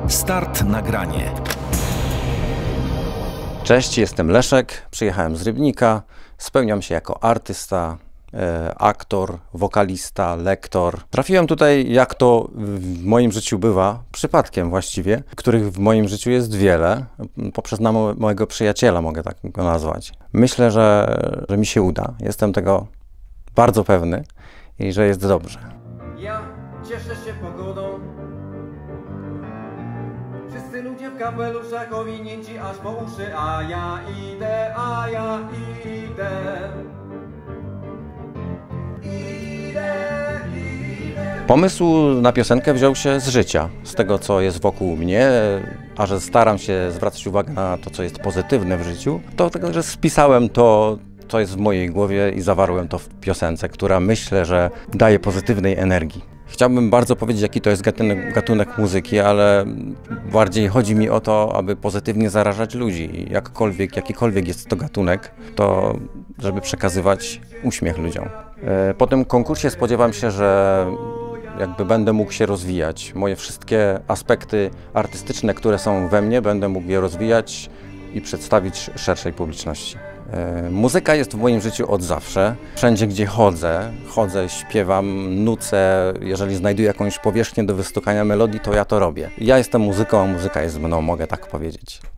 Start nagranie. Cześć, jestem Leszek, przyjechałem z Rybnika, spełniam się jako artysta, aktor, wokalista, lektor. Trafiłem tutaj, jak to w moim życiu bywa, przypadkiem właściwie, których w moim życiu jest wiele, poprzez mojego przyjaciela mogę tak go nazwać. Myślę, że mi się uda, jestem tego bardzo pewny i że jest dobrze. Ja cieszę się pogodą. Wszyscy ludzie w kapeluszach owinięci aż po uszy, a ja idę. Pomysł na piosenkę wziął się z życia, z tego, co jest wokół mnie, a że staram się zwracać uwagę na to, co jest pozytywne w życiu, to tego, że spisałem to, co jest w mojej głowie i zawarłem to w piosence, która myślę, że daje pozytywnej energii. Chciałbym bardzo powiedzieć, jaki to jest gatunek muzyki, ale bardziej chodzi mi o to, aby pozytywnie zarażać ludzi. Jakikolwiek jest to gatunek, to żeby przekazywać uśmiech ludziom. Po tym konkursie spodziewam się, że będę mógł się rozwijać. Moje wszystkie aspekty artystyczne, które są we mnie, będę mógł je rozwijać i przedstawić szerszej publiczności. Muzyka jest w moim życiu od zawsze. Wszędzie, gdzie chodzę, śpiewam, nucę. Jeżeli znajduję jakąś powierzchnię do wystukania melodii, to ja to robię. Ja jestem muzyką, a muzyka jest mną, mogę tak powiedzieć.